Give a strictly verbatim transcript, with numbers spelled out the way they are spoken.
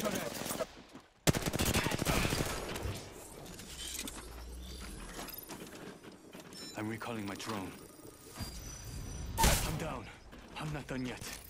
shot at. I'm recalling my drone. I'm down. I'm not done yet.